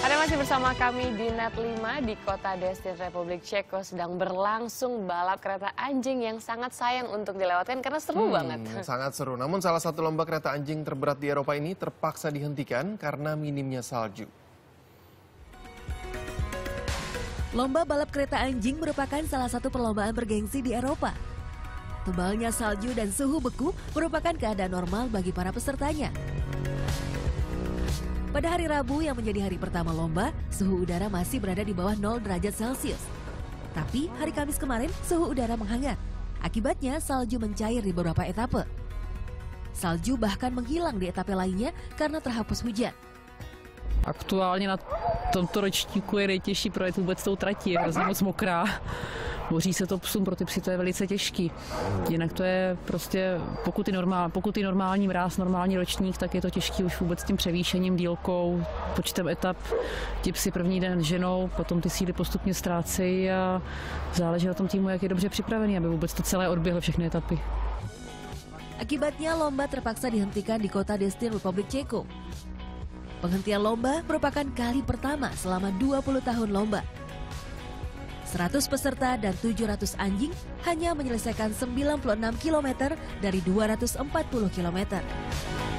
Anda masih bersama kami di Net 5 di kota Destin, Republik Ceko. Sedang berlangsung balap kereta anjing yang sangat sayang untuk dilewatkan karena seru banget. Sangat seru, namun salah satu lomba kereta anjing terberat di Eropa ini terpaksa dihentikan karena minimnya salju. Lomba balap kereta anjing merupakan salah satu perlombaan bergengsi di Eropa. Tebalnya salju dan suhu beku merupakan keadaan normal bagi para pesertanya. Pada hari Rabu yang menjadi hari pertama lomba, suhu udara masih berada di bawah 0 derajat Celcius. Tapi hari Kamis kemarin suhu udara menghangat. Akibatnya salju mencair di beberapa etape. Salju bahkan menghilang di etape lainnya karena terhapus hujan. Aktuálně na tomto ročníku je nejtěžší projet vůbec tou tratí, je hrozně moc mokrá. Boří se to psům, pro ty psy to je velice těžký. Jinak to je prostě, pokud je normální mráz, normální ročník, tak je to těžký už vůbec tím převýšením, dílkou, počtem etap. Ti psi první den ženou, potom ty síly postupně ztrácejí a záleží na tom týmu, jak je dobře připravený, aby vůbec to celé odběhlo všechny etapy. Akibatnya lomba terpaksa dihentikan di kota Destin, Republik Ceko. Penghentian lomba merupakan kali pertama selama 20 tahun lomba. 100 peserta dan 700 anjing hanya menyelesaikan 96 km dari 240 km.